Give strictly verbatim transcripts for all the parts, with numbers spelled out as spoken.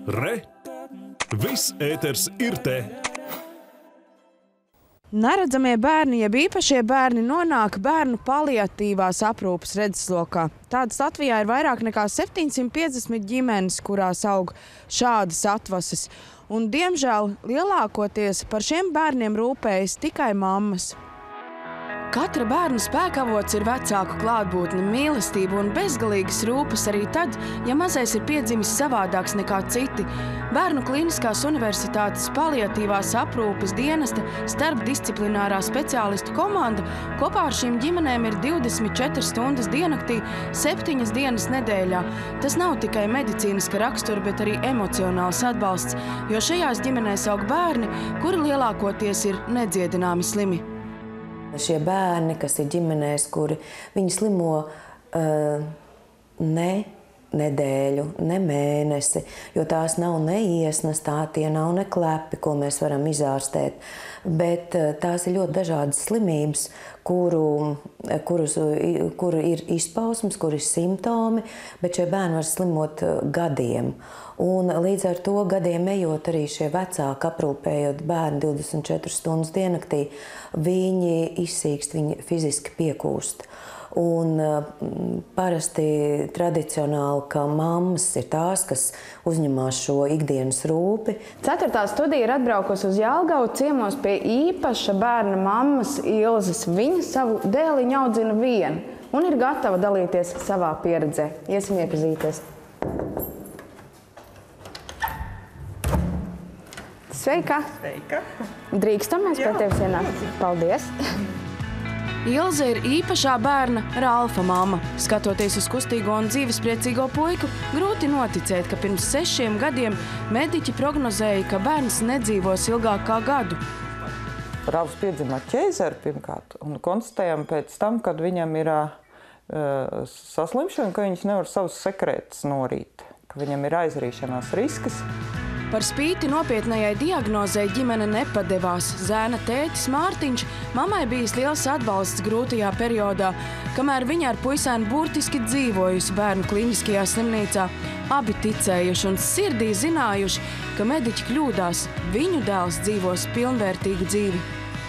Re! Viss ēters ir te! Neredzamie bērni, jeb īpašie bērni, nonāk bērnu paliatīvās aprūpes redzeslokā. Tādas Latvijā ir vairāk nekā septiņsimt piecdesmit ģimenes, kurās aug šādas atvases. Un, diemžēl, lielākoties par šiem bērniem rūpējas tikai mammas. Katra bērna spēkavots ir vecāku klātbūtne, mīlestība un bezgalīgas rūpes arī tad, ja mazais ir piedzimis savādāks nekā citi. Bērnu Kliniskās universitātes paliatīvās aprūpes dienesta starpdisciplinārā speciālistu komanda kopā ar šīm ģimenēm ir divdesmit četras stundas diennaktī, septiņas dienas nedēļā. Tas nav tikai medicīniska rakstura, bet arī emocionāls atbalsts, jo šajās ģimenēs aug bērni, kuri lielākoties ir nedziedināmi slimi. Šie bērni, kas ir ģimenēs, kuri viņi slimo uh, ne nedēļu, ne mēnesi, jo tās nav ne iesnas, tā tie nav ne klepi, ko mēs varam izārstēt, bet uh, tās ir ļoti dažādas slimības, kuru, kurus, kur ir izpausmes, kur ir simptomi, bet šie bērni var slimot gadiem. Un līdz ar to gadiem ejot arī šie vecāki aprūpējot bērnu divdesmit četras stundas diennaktī, viņi izsīkst, viņi fiziski piekūst. Un parasti tradicionāli, ka mammas ir tās, kas uzņemās šo ikdienas rūpi. Ceturtā studija ir atbraukusi uz Jelgavu ciemos pie īpaša bērna mammas Ilzes. Viņa savu dēliņu audzina viena un ir gatava dalīties savā pieredzē. Iesim iepazīties. Sveika! Sveika! Drīkstam mēs pie tevis ienākt? Paldies! Ilze ir īpašā bērna Ralfa mamma. Skatoties uz kustīgo un dzīvespriecīgo puiku, grūti noticēt, ka pirms sešiem gadiem mediķi prognozēja, ka bērns nedzīvos ilgāk kā gadu. Ralfs piedzima ar ķēzeri pirmkārt un konstatējam pēc tam, kad viņam ir uh, saslimšana, ka viņš nevar savus sekrētus norīt, ka viņam ir aizrīšanās risks. Par spīti nopietnējai diagnozei ģimene nepadevās. Zēna tētis Mārtiņš mammai bijis liels atbalsts grūtajā periodā, kamēr viņa ar puisēnu burtiski dzīvojusi bērnu kliniskajā slimnīcā. Abi ticējuši un sirdī zinājuši, ka mediķi kļūdās. Viņu dēls dzīvos pilnvērtīgu dzīvi.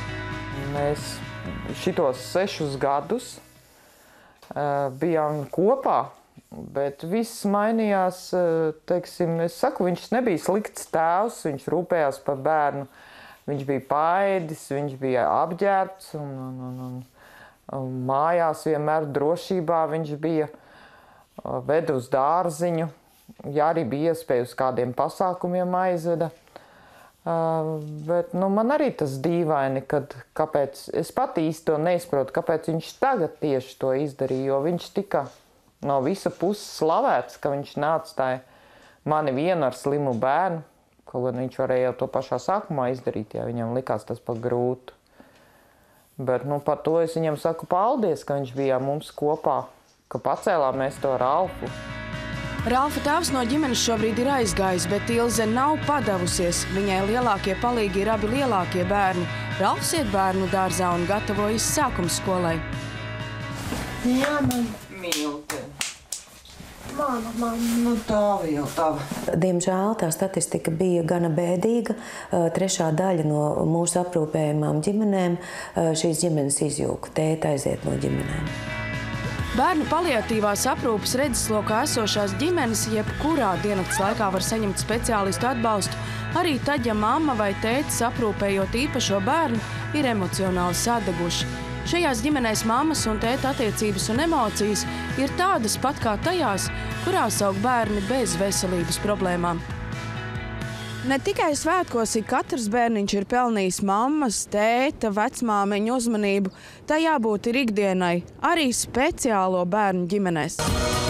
Mēs šitos sešus gadus uh, bijām kopā. Bet viss mainījās, teiksim, es saku, viņš nebija slikts tēvs, viņš rūpējās par bērnu, viņš bija paēdis, viņš bija apģērbts un, un, un, un mājās vienmēr drošībā viņš bija, veda uz dārziņu, ja arī bija iespēja uz kādiem pasākumiem aizveda. Bet nu, man arī tas dīvaini, kad kāpēc, es pat īsti to neizprotu, kāpēc viņš tagad tieši to izdarīja, jo viņš tika no visa puses slavēts, ka viņš neatstāja mani vienu ar slimu bērnu, kaut gan viņš varēja jau to pašā sākumā izdarīt, ja viņam likās tas pat grūti. Bet nu, par to es viņam saku paldies, ka viņš bija mums kopā, ka pacēlām mēs to Ralfu. Ralfa tēvs no ģimenes šobrīd ir aizgājis, bet Ilze nav padavusies. Viņai lielākie palīgi ir abi lielākie bērni. Ralfs iet bērnu dārzā un gatavojas sākuma skolai. Jā, man mīlte. Mana, man, nu tā vēl tava. Diemžēl tā statistika bija gana bēdīga. Trešā daļa no mūsu aprūpējumām ģimenēm šīs ģimenes izjūka. Tēta aiziet no ģimenēm. Bērnu paliatīvās aprūpes redzeslokā esošās ģimenes jebkurā diennakts laikā var saņemt speciālistu atbalstu, arī tad, ja mamma vai tētis aprūpējot īpašo bērnu ir emocionāli sadeguši. Šajās ģimenēs mammas un tēta attiecības un emocijas ir tādas pat kā tajās, kurās aug bērni bez veselības problēmām. Ne tikai svētkos ik katrs bērniņš ir pelnījis mammas, tēta, vecmāmiņu uzmanību, tā jābūt ir ikdienai, arī speciālo bērnu ģimenēs.